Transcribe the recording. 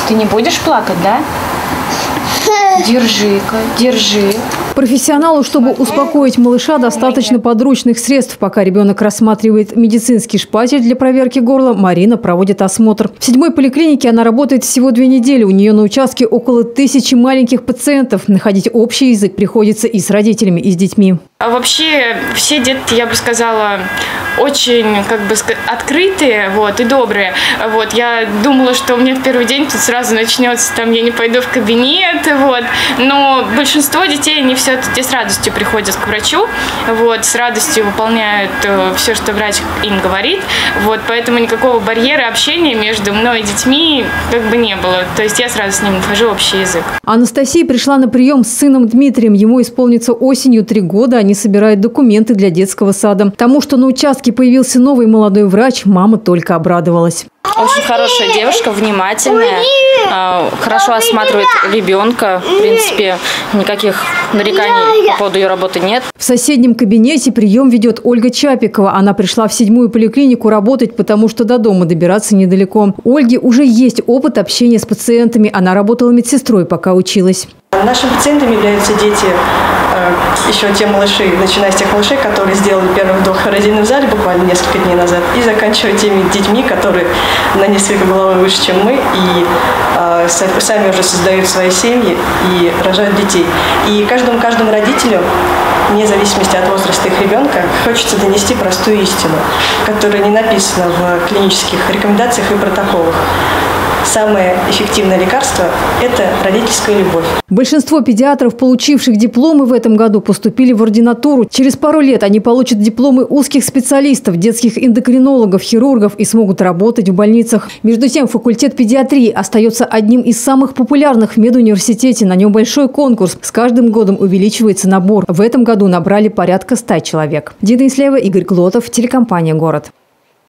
Ты не будешь плакать, да? Держи-ка, держи. Профессионалу, чтобы успокоить малыша, достаточно подручных средств. Пока ребенок рассматривает медицинский шпатель для проверки горла, Марина проводит осмотр. В 7-й поликлинике она работает всего 2 недели. У нее на участке около 1000 маленьких пациентов. Находить общий язык приходится и с родителями, и с детьми. А вообще все дети, я бы сказала, очень открытые, и добрые. Я думала, что у меня в первый день тут сразу начнется, я не пойду в кабинет, но большинство детей, они все-таки с радостью приходят к врачу, с радостью выполняют все, что врач им говорит, поэтому никакого барьера общения между мной и детьми не было. То есть я сразу с ним нахожу общий язык. Анастасия пришла на прием с сыном Дмитрием. Ему исполнится осенью 3 года. Они собирают документы для детского сада. Тому, что на участке появился новый молодой врач, мама только обрадовалась. Очень хорошая девушка, внимательная, хорошо осматривает ребенка. В принципе, никаких нареканий по поводу ее работы нет. В соседнем кабинете прием ведет Ольга Чапикова. Она пришла в 7-ю поликлинику работать, потому что до дома добираться недалеко. У Ольги уже есть опыт общения с пациентами. Она работала медсестрой, пока училась. Нашими пациентами являются дети, еще те малыши, начиная с тех малышей, которые сделали первый вдох в родильном зале буквально несколько дней назад, и заканчивая теми детьми, которые на несколько головы выше, чем мы, и сами уже создают свои семьи и рожают детей. И каждому родителю, вне зависимости от возраста их ребенка, хочется донести простую истину, которая не написана в клинических рекомендациях и протоколах. Самое эффективное лекарство – это родительская любовь. Большинство педиатров, получивших дипломы в этом году, поступили в ординатуру. Через пару лет они получат дипломы узких специалистов, детских эндокринологов, хирургов и смогут работать в больницах. Между тем, факультет педиатрии остается одним из самых популярных в медуниверситете. На нем большой конкурс. С каждым годом увеличивается набор. В этом году набрали порядка 100 человек. Дина Ислеева, Игорь Глотов, телекомпания «Город».